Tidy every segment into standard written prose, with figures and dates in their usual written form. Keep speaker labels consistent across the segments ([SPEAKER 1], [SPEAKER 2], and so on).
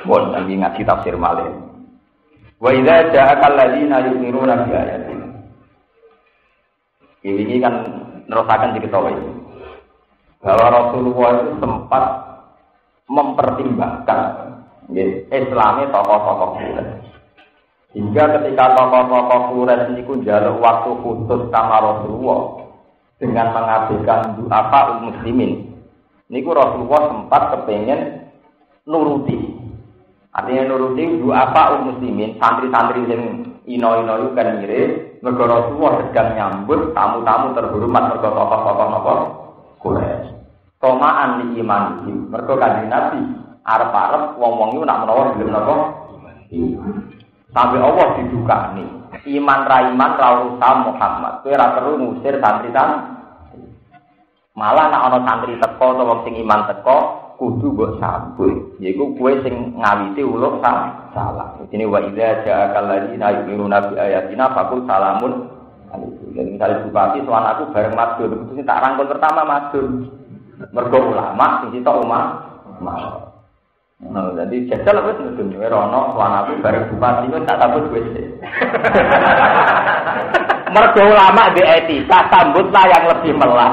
[SPEAKER 1] Pun nanti ngaji tafsir malih. Wa idza ja'aka alladziina yu'minuna bi ayatina. Ini kan nerusakan diketahui bahwa Rasulullah itu sempat mempertimbangkan Islamnya tokoh-tokoh Quraisy. Hingga ketika tokoh-tokoh Quraisy niku njaluk waktu khusus sama Rasulullah dengan mengabaikan du'afa muslimin. Niku Rasulullah sempat kepengin nuruti. Artinya nuruti du'afa muslimin, santri-santri yang ino-ino itu kan mirip. Mergo Rasulullah sedang nyambut tamu-tamu terhormat mergo tokoh-tokoh napa Quraisy. Tomaan li iman iki. Mergo Kanjeng Nabi arep-arep wong-wong iku nak menawa gelem napa? Sampai Allah didukani. Iman ra usah Muhammad. Kowe ora perlu ngusir santri-santri. Malah nek ana santri teko utawa wong sing iman teko kudu mbok sambut. Yaiku kowe sing ngawiti uluk salah. Ini wa idza ja'akal ladzina yu'minuna bi ayatina faqul salamun alaikum. Jadi misalnya bupati sowan aku bareng matur, itu tak rangkul pertama matur. Mergo ulama sing sitok umah. Nah, jadi jajal wis ngene rono sowan aku bareng bupati wis tak sambut wis. Mergo ulama di etika sambutlah yang lebih melas.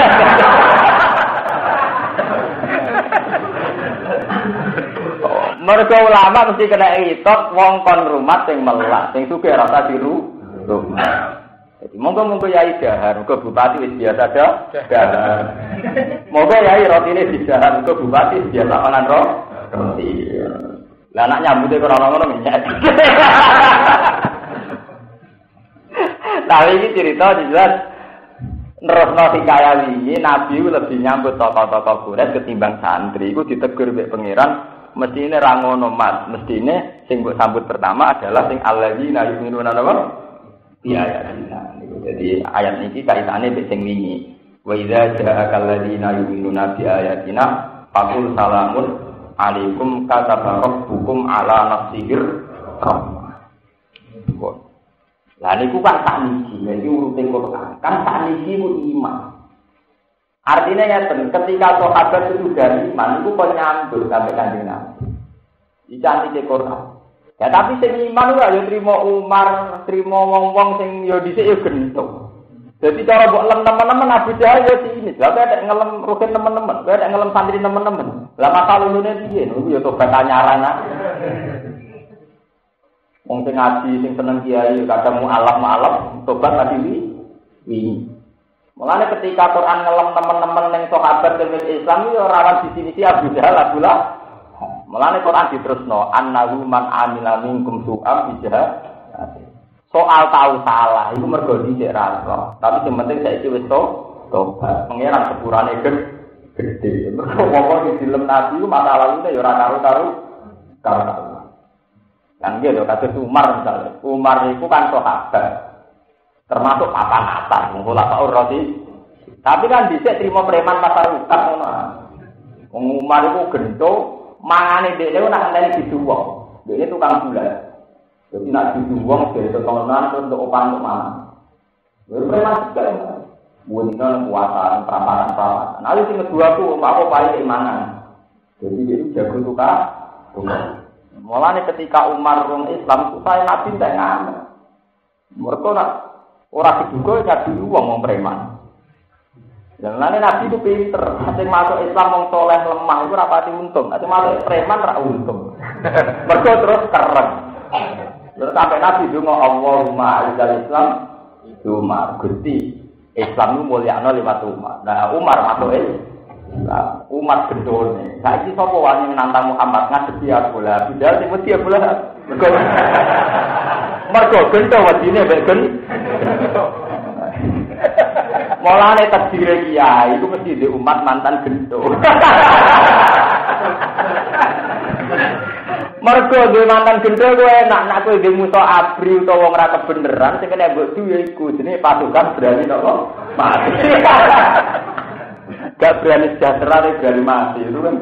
[SPEAKER 1] Mergo ulama mesti kena itok wong kon rumat sing melas, sing sugih rasa diru. Jadi monggo yai dahar, muga bupati wis biasa dahar. Monggo yai rotine didahar, muga bupati biasa makan roti. Lah anak nyambute ora ngono menyek. Tapi ini cerita jelas nerusno hikayat ini Nabi lebih nyambut tokoh-tokoh Quraisy ketimbang santri. Iku ditegur mbek pangeran. Mestine ra ngono mat, mestine sing mbok sambut pertama adalah sing alladzina yu'minuna bi ayatina. Jadi ayat niki kaitane mbek sing wingi. Wa idza ja'akal ladzina yu'minuna bi ayatina faqul salamun alaikum kataba rabbukum ala nafsihir rahmah. Lah niku kan sakniki, iki urute Quran. Kan sakniki ku iman. Artinya ya ketika sahabat itu sudah iman, itu kok nyambut sampai Kanjeng Nabi. Dicantik di Quran. Ya tapi sing iman ora yo trimo Umar, trimo wong-wong sing yo dhisik yo gentuk. Jadi cara mbok lem teman-teman Abu Jahal yo sini. Lah kok ada ngelem rugen teman-teman, kok ada ngelem santri teman-teman. Lah masalah lulune piye? Niku yo tobat anyaran. Wong sing ngaji sing seneng kiai kadang mualaf tobat tadi wingi. Mulane ketika Quran ngelem teman-teman yang sahabat dengan Islam itu rawan definisi Abu Jahal Abdullah. Mulane Quran diterusno annahu man amila minkum su'am bi jahal. Soal tahu salah itu mergo dhisik ra. Tapi sing penting saiki wis tobat. Pangeran sepurane gede. Mergo wong dilem Nabi itu masa lalune ya ora karo-karo. Kan gitu kados Umar misalnya. Umar itu kan sahabat. Termasuk papan atas, mengulak Pak Urroti. Tapi kan dhisik trimo preman pasar ukat ngono. Wong Umar iku gento, mangane dhekne nak ngenteni diduwong. Dhekne tukang gula. Jadi nak diduwong dari totonan terus untuk opang untuk mana. Preman sekali. Bukan puasa, peramparan. Nah, sing kedua ku apa paling keimanan. Jadi dia jago tukang. Mulane ketika Umar rung Islam, supaya Nabi ndak ngamen. Mergo nak ora diduga jadi wong preman. Dan lain Nabi itu pinter, sing masuk Islam wong soleh lemah itu ora pati untung, sing masuk preman ora untung. Mergo terus keren. Terus sampai Nabi donga Allahumma a'izal Islam Umar Gusti Islam itu mulyakno lewat Umar. Nah Umar masuk Islam, Umar gendone. Saiki sapa wani nantang Muhammad ngadepi aku lah, bidal sing mesti aku lah. Mergo gento wadine mek Mulane tadbire kiai iku mesti di umat mantan gento. Mergo duwe mantan gento kowe enak nek kowe duwe musuh abri utawa wong ra kebeneran sing kena mbok duwe iku jenenge pasukan berani napa? Mati. Gak berani sejahtera berani mati itu kan.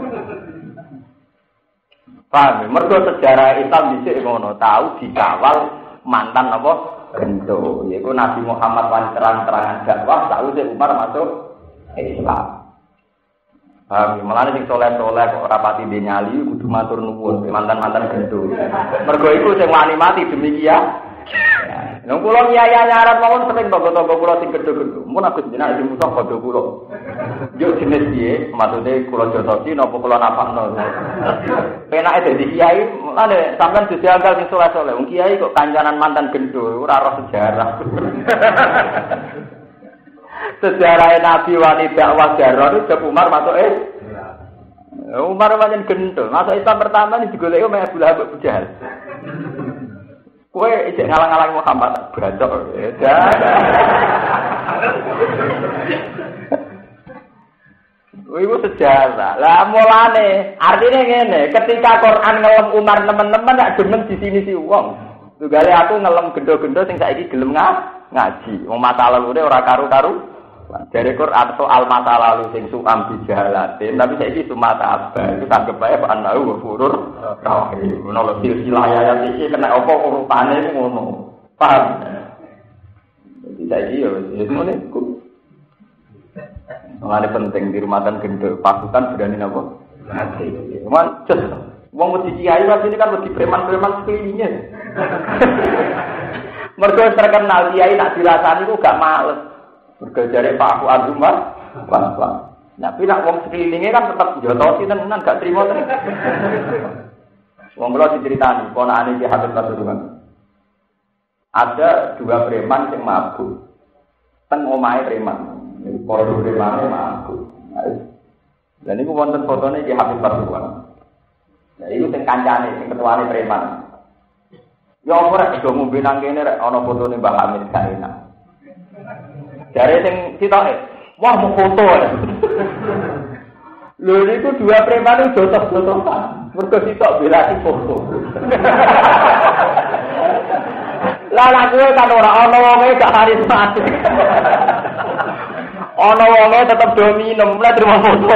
[SPEAKER 1] Paham? Mergo sejarah Islam dhisik ngono, tahu dikawal mantan apa? Gento, yaitu Nabi Muhammad wan terang-terangan dakwah, lalu Umar masuk Islam. Malah sing soleh-soleh kok rapati dhe nyali kudu matur nuwun mantan-mantan gendho. Mergo iku sing wani mati demi kiya. Nang kula nyaya nyarat mawon sering tangga-tangga kula sing gendho-gendho. Mun aku jenengan sing musuh padha kula. Yo jenis piye? Maksude kula jotosi napa kula napakno. Penake dadi kiai, lha sampean dijagal sing soleh-soleh. Wong kiai kok kancanan mantan gendho, ora roh sejarah. Sejarah Nabi wani dakwah jarah itu Umar masuk Umar pancen gendho. Masuk Islam pertama ini digoleki Umar Abu Lahab Abu Jahal. Kowe ijek ngalang-alang Muhammad bacok. Iku sejarah. Lah mulane artine ngene, ketika Quran ngelem Umar teman-teman gak demen di sini si wong. Tugale aku ngelem gendho-gendho sing saiki gelem ngaji. Wong mata lalune ora karu-karu. Dari Quran soal masa lalu sing suam bijalatin, tapi saiki sumata abah itu tanggep bae Pak Anau ghafurur rahim. Ngono lho silsilah ayat iki kena apa urutane ngono. Paham? Jadi saiki yo ngene iku. Mulane penting di rumah tangga gendho, pasukan berani napa? Mati. Cuman cus wong wedi kiai wae ini kan wedi preman-preman sekelilingnya. Mergo terkenal kiai nak dilasani ku gak males. Bergajare Pak Abu Azumar, wah. Tapi nak wong sekelilingnya kan tetap jotosi tenan gak trimo tenan. Wong kula diceritani, ponakane Ki Habib Pasuruan. Ada dua preman sing mabuk. Teng omahe preman. Para premane mabuk. Lah niku wonten fotone Ki Habib Pasuruan. Lah iku sing kancane sing ketuane preman. Ya ora do ngombe nang kene rek ana fotone Mbah Hamid gak enak. Jare sing sitoke, wah mau foto ya. Lho niku dua preman jotos-jotosan. Mergo sitok bela foto. Lah kowe kan ora ana wonge gak karismatik. Ana wonge tetep do minum, lha terima foto.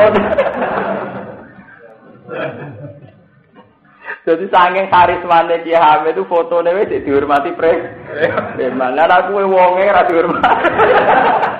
[SPEAKER 1] Jadi saking karismane Ki Hamid itu fotone wis dihormati preman. Lah aku wonge ora dihormati.